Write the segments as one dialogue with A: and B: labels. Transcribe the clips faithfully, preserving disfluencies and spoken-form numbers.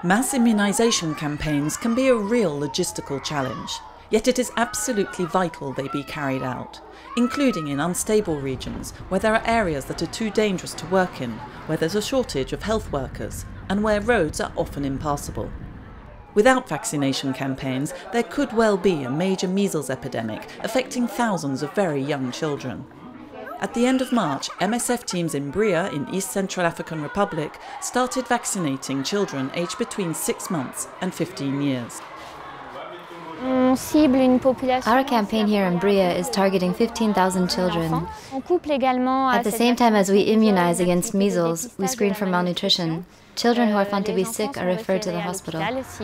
A: Mass immunisation campaigns can be a real logistical challenge, yet it is absolutely vital they be carried out, including in unstable regions where there are areas that are too dangerous to work in, where there's a shortage of health workers, and where roads are often impassable. Without vaccination campaigns, there could well be a major measles epidemic affecting thousands of very young children. At the end of March, M S F teams in Bria, in East Central African Republic, started vaccinating children aged between six months and fifteen years.
B: Our campaign here in Bria is targeting fifteen thousand children. At the same time as we immunize against measles, we screen for malnutrition. Children who are found to be sick are referred to the hospital.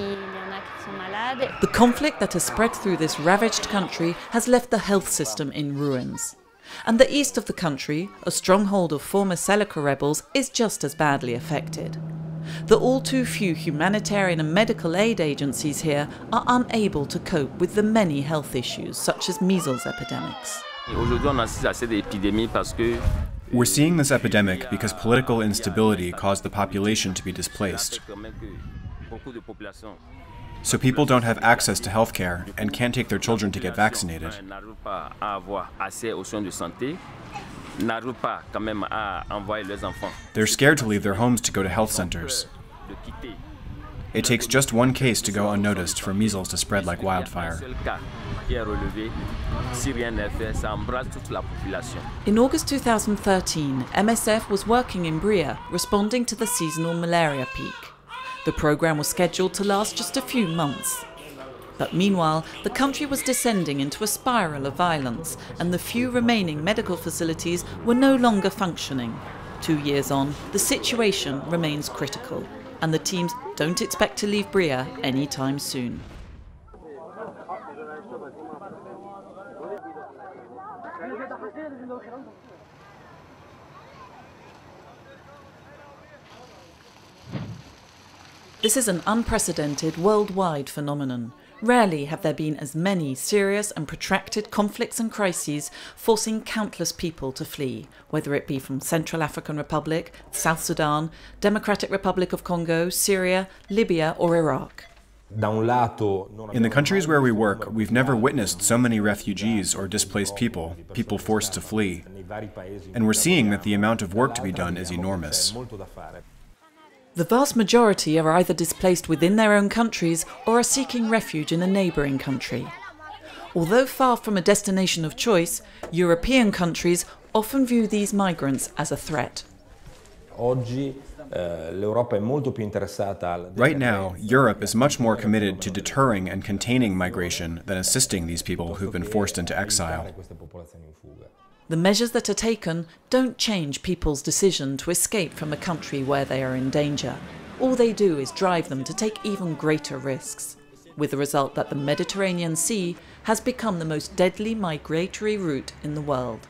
A: The conflict that has spread through this ravaged country has left the health system in ruins. And the east of the country, a stronghold of former Seleka rebels, is just as badly affected. The all too few humanitarian and medical aid agencies here are unable to cope with the many health issues, such as measles epidemics.
C: We're seeing this epidemic because political instability caused the population to be displaced. So people don't have access to health care and can't take their children to get vaccinated. They're scared to leave their homes to go to health centers. It takes just one case to go unnoticed for measles to spread like wildfire.
A: In August two thousand thirteen, M S F was working in Bria, responding to the seasonal malaria peak. The programme was scheduled to last just a few months. But meanwhile, the country was descending into a spiral of violence, and the few remaining medical facilities were no longer functioning. Two years on, the situation remains critical, and the teams don't expect to leave Bria anytime soon. This is an unprecedented worldwide phenomenon. Rarely have there been as many serious and protracted conflicts and crises forcing countless people to flee, whether it be from Central African Republic, South Sudan, Democratic Republic of Congo, Syria, Libya or Iraq.
C: In the countries where we work, we've never witnessed so many refugees or displaced people, people forced to flee. And we're seeing that the amount of work to be done is enormous.
A: The vast majority are either displaced within their own countries or are seeking refuge in a neighbouring country. Although far from a destination of choice, European countries often view these migrants as a threat.
C: Right now, Europe is much more committed to deterring and containing migration than assisting these people who've been forced into exile.
A: The measures that are taken don't change people's decision to escape from a country where they are in danger. All they do is drive them to take even greater risks, with the result that the Mediterranean Sea has become the most deadly migratory route in the world.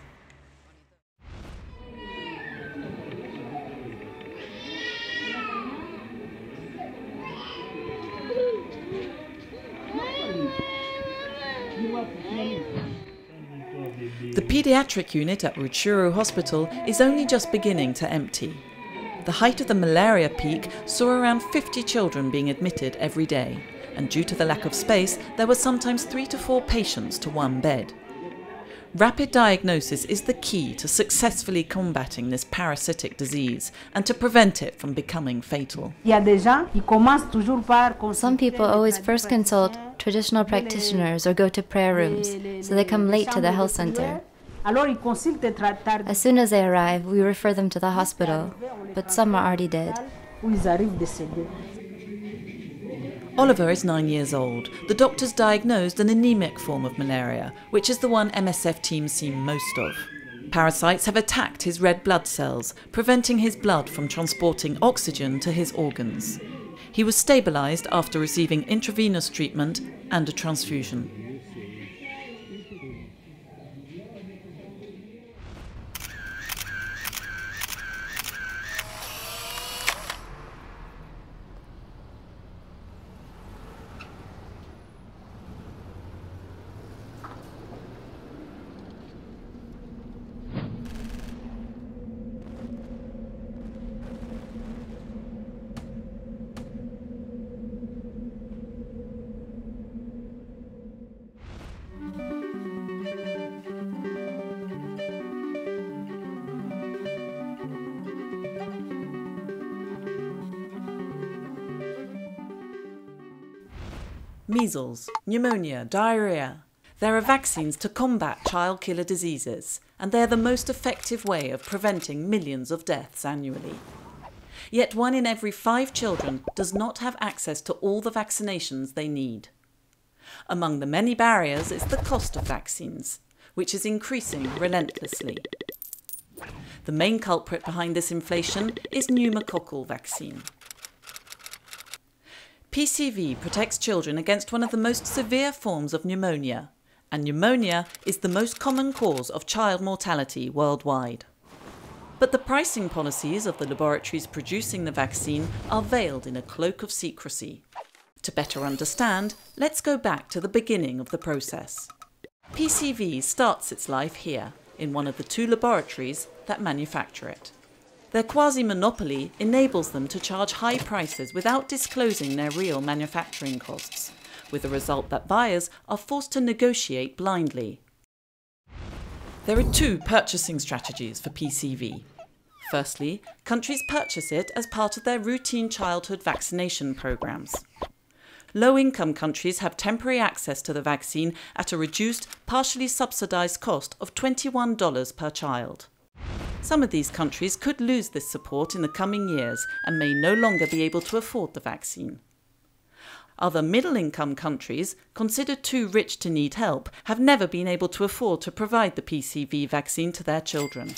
A: The paediatric unit at Rutshuru Hospital is only just beginning to empty. The height of the malaria peak saw around fifty children being admitted every day, and due to the lack of space, there were sometimes three to four patients to one bed. Rapid diagnosis is the key to successfully combating this parasitic disease and to prevent it from becoming fatal.
B: Some people always first consult traditional practitioners or go to prayer rooms, so they come late to the health center. As soon as they arrive, we refer them to the hospital, but some are already dead.
A: Oliver is nine years old. The doctors diagnosed an anemic form of malaria, which is the one M S F teams see most of. Parasites have attacked his red blood cells, preventing his blood from transporting oxygen to his organs. He was stabilised after receiving intravenous treatment and a transfusion. measles, pneumonia, diarrhea. There are vaccines to combat child killer diseases, and they're the most effective way of preventing millions of deaths annually. Yet one in every five children does not have access to all the vaccinations they need. Among the many barriers is the cost of vaccines, which is increasing relentlessly. The main culprit behind this inflation is pneumococcal vaccine. P C V protects children against one of the most severe forms of pneumonia, and pneumonia is the most common cause of child mortality worldwide. But the pricing policies of the laboratories producing the vaccine are veiled in a cloak of secrecy. To better understand, let's go back to the beginning of the process. P C V starts its life here, in one of the two laboratories that manufacture it. Their quasi-monopoly enables them to charge high prices without disclosing their real manufacturing costs, with the result that buyers are forced to negotiate blindly. There are two purchasing strategies for P C V. Firstly, countries purchase it as part of their routine childhood vaccination programs. Low-income countries have temporary access to the vaccine at a reduced, partially subsidised cost of twenty-one dollars per child. Some of these countries could lose this support in the coming years and may no longer be able to afford the vaccine. Other middle-income countries, considered too rich to need help, have never been able to afford to provide the P C V vaccine to their children.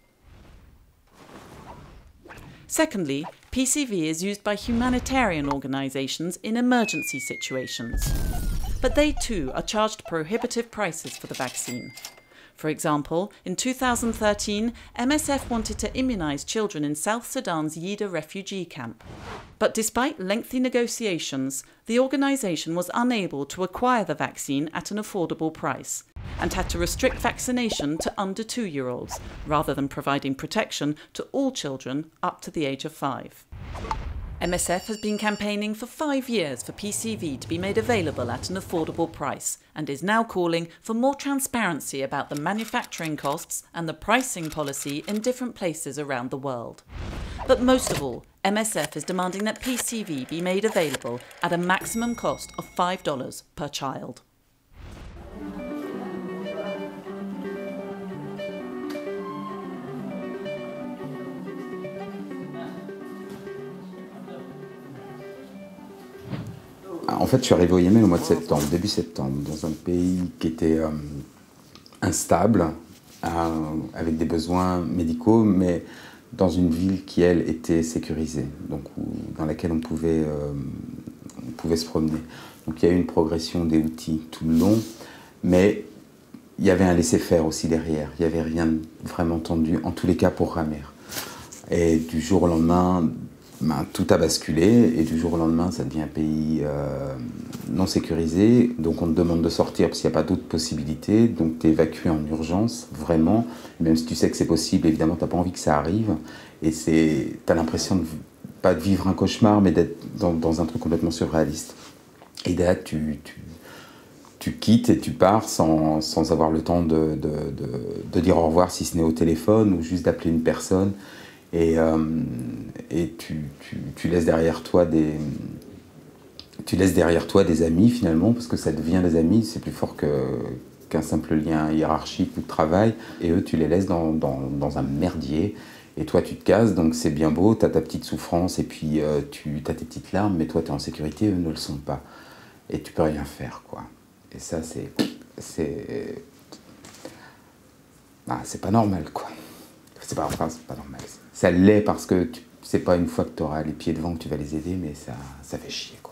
A: Secondly, P C V is used by humanitarian organisations in emergency situations. But they too are charged prohibitive prices for the vaccine. For example, in two thousand thirteen, M S F wanted to immunise children in South Sudan's Yida refugee camp. But despite lengthy negotiations, the organisation was unable to acquire the vaccine at an affordable price and had to restrict vaccination to under two-year-olds, rather than providing protection to all children up to the age of five. M S F has been campaigning for five years for P C V to be made available at an affordable price and is now calling for more transparency about the manufacturing costs and the pricing policy in different places around the world. But most of all, M S F is demanding that P C V be made available at a maximum cost of five dollars per child.
D: En fait, je suis arrivé au Yémen au mois de septembre, début septembre, dans un pays qui était euh, instable, euh, avec des besoins médicaux, mais dans une ville qui, elle, était sécurisée, donc où, dans laquelle on pouvait, euh, on pouvait se promener. Donc il y a eu une progression des outils tout le long, mais il y avait un laisser-faire aussi derrière. Il n'y avait rien vraiment tendu, en tous les cas pour Ramer. Et du jour au lendemain, ben, tout a basculé, et du jour au lendemain, ça devient un pays euh, non sécurisé. Donc on te demande de sortir parce qu'il n'y a pas d'autres possibilités. Donc tu es évacué en urgence, vraiment. Même si tu sais que c'est possible, évidemment, tu n'as pas envie que ça arrive. Et tu as l'impression de, pas de vivre un cauchemar, mais d'être dans, dans un truc complètement surréaliste. Et là, tu, tu, tu quittes et tu pars sans, sans avoir le temps de, de, de, de dire au revoir, si ce n'est au téléphone, ou juste d'appeler une personne. Et, euh, et tu, tu, tu laisses derrière toi des, tu laisses derrière toi des amis finalement, parce que ça devient des amis, c'est plus fort que, qu'un simple lien hiérarchique ou de travail. Et eux, tu les laisses dans, dans, dans un merdier. Et toi, tu te casses, donc c'est bien beau, tu as ta petite souffrance et puis euh, tu as tes petites larmes, mais toi, tu es en sécurité, eux ne le sont pas. Et tu peux rien faire, quoi. Et ça, c'est... c'est ah, c'est pas normal, quoi. C'est pas, enfin, c'est pas normal. Ça l'est parce que c'est pas une fois que tu auras les pieds devant que tu vas les aider, mais ça, ça fait chier.